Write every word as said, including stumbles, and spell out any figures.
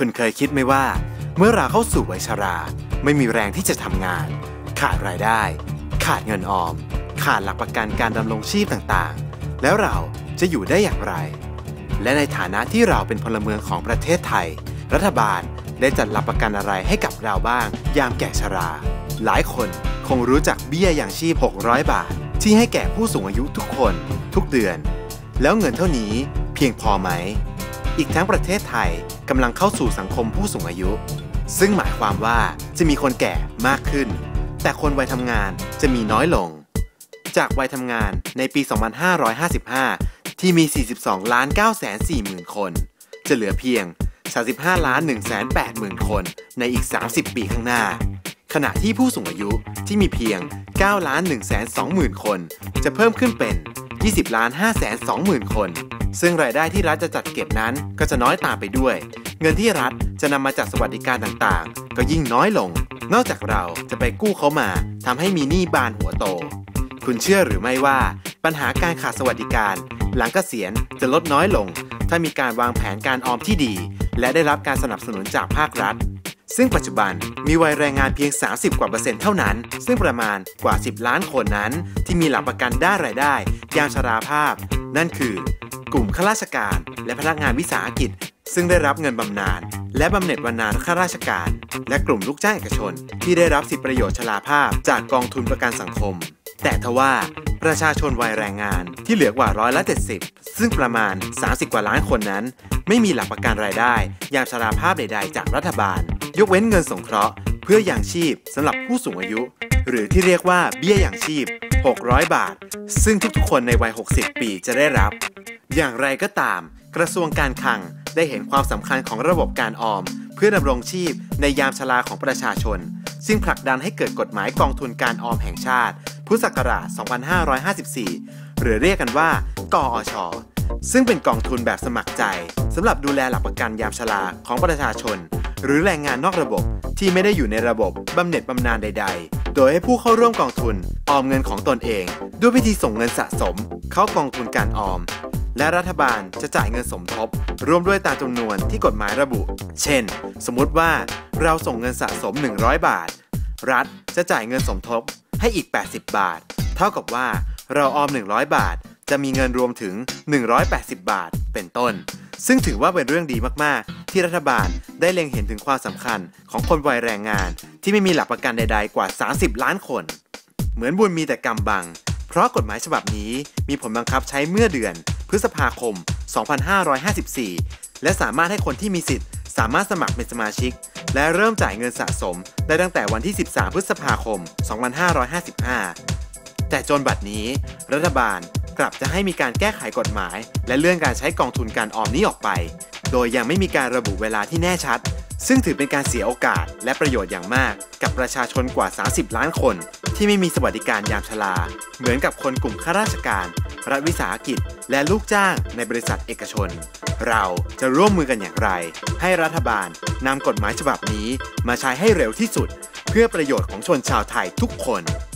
คุณเคยคิดไหมว่าเมื่อเราเข้าสู่วัยชราไม่มีแรงที่จะทำงานขาดรายได้ขาดเงินออมขาดหลักประกันการดำรงชีพต่างๆแล้วเราจะอยู่ได้อย่างไรและในฐานะที่เราเป็นพลเมืองของประเทศไทยรัฐบาลได้จัดหลักประกันอะไรให้กับเราบ้างยามแก่ชราหลายคนคงรู้จักเบี้ยยังชีพหกร้อยบาทที่ให้แก่ผู้สูงอายุทุกคนทุกเดือนแล้วเงินเท่านี้เพียงพอไหมอีกทั้งประเทศไทยกำลังเข้าสู่สังคมผู้สูงอายุซึ่งหมายความว่าจะมีคนแก่มากขึ้นแต่คนวัยทำงานจะมีน้อยลงจากวัยทำงานในปี สองพันห้าร้อยห้าสิบห้า ที่มี สี่สิบสองล้านเก้าแสนสี่หมื่น คนจะเหลือเพียง สามสิบห้าล้านหนึ่งแสนแปดหมื่น คนในอีก สามสิบ ปีข้างหน้าขณะที่ผู้สูงอายุที่มีเพียง เก้าล้านหนึ่งแสนสองหมื่น คนจะเพิ่มขึ้นเป็น ยี่สิบล้านห้าแสนสองหมื่น คนซึ่งรายได้ที่รัฐจะจัดเก็บนั้นก็จะน้อยตามไปด้วยเงินที่รัฐจะนำมาจากสวัสดิการต่างๆก็ยิ่งน้อยลงนอกจากเราจะไปกู้เขามาทำให้มีหนี้บานหัวโตคุณเชื่อหรือไม่ว่าปัญหาการขาดสวัสดิการหลังเกษียณจะลดน้อยลงถ้ามีการวางแผนการออมที่ดีและได้รับการสนับสนุนจากภาครัฐซึ่งปัจจุบันมีวัยแรงงานเพียงสามสิบกว่าเปอร์เซ็นต์เท่านั้นซึ่งประมาณกว่าสิบล้านคนนั้นที่มีหลักประกันด้านรายได้ยามชราภาพนั่นคือกลุ่มข้าราชการและพนักงานวิสาหกิจซึ่งได้รับเงินบำนาญและบำเหน็จบำนาญข้าราชการและกลุ่มลูกจ้างเอกชนที่ได้รับสิทธิประโยชน์ชราภาพจากกองทุนประกันสังคมแต่ทว่าประชาชนวัยแรงงานที่เหลือกว่าร้อยละเจ็ดสิบซึ่งประมาณสามสิบกว่าล้านคนนั้นไม่มีหลักประกันรายได้ยามชราภาพใดๆจากรัฐบาลยกเว้นเงินสงเคราะห์เพื่อยังชีพสำหรับผู้สูงอายุหรือที่เรียกว่าเบี้ยยังชีพหกร้อยบาทซึ่งทุกๆคนในวัยหกสิบปีจะได้รับอย่างไรก็ตามกระทรวงการคลังได้เห็นความสำคัญของระบบการออมเพื่อดำรงชีพในยามชราของประชาชนซึ่งผลักดันให้เกิดกฎหมายกองทุนการออมแห่งชาติพุทธศักราช สองพันห้าร้อยห้าสิบสี่ หรือเรียกกันว่ากอช.ซึ่งเป็นกองทุนแบบสมัครใจสำหรับดูแลหลักประกันยามชราของประชาชนหรือแรงงานนอกระบบที่ไม่ได้อยู่ในระบบบำเหน็จบำนาญใดๆโดยให้ผู้เข้าร่วมกองทุนออมเงินของตนเองด้วยวิธีส่งเงินสะสมเข้ากองทุนการออมและรัฐบาลจะจ่ายเงินสมทบรวมด้วยตามจำนวนที่กฎหมายระบุเช่นสมมุติว่าเราส่งเงินสะสมหนึ่งร้อยบาทรัฐจะจ่ายเงินสมทบให้อีกแปดสิบบาทเท่ากับว่าเราออมหนึ่งร้อยบาทจะมีเงินรวมถึงหนึ่งร้อยแปดสิบบาทเป็นต้นซึ่งถือว่าเป็นเรื่องดีมากๆที่รัฐบาลได้เล็งเห็นถึงความสำคัญของคนวัยแรงงานที่ไม่มีหลักประกันใดๆกว่าสามสิบล้านคนเหมือนบุญมีแต่กำบังเพราะกฎหมายฉบับนี้มีผลบังคับใช้เมื่อเดือนพฤษภาคม สองพันห้าร้อยห้าสิบสี่ และสามารถให้คนที่มีสิทธิ์สามารถสมัครเป็นสมาชิกและเริ่มจ่ายเงินสะสมได้ตั้งแต่วันที่สิบสามพฤษภาคม สองพันห้าร้อยห้าสิบห้า แต่จนบัดนี้รัฐบาลกลับจะให้มีการแก้ไขกฎหมายและเลื่อนการใช้กองทุนการออมนี้ออกไปโดยยังไม่มีการระบุเวลาที่แน่ชัดซึ่งถือเป็นการเสียโอกาสและประโยชน์อย่างมากกับประชาชนกว่าสามสิบล้านคนที่ไม่มีสวัสดิการยามชราเหมือนกับคนกลุ่มข้าราชการรัฐวิสาหกิจและลูกจ้างในบริษัทเอกชนเราจะร่วมมือกันอย่างไรให้รัฐบาลนำกฎหมายฉบับนี้มาใช้ให้เร็วที่สุดเพื่อประโยชน์ของชนชาวไทยทุกคน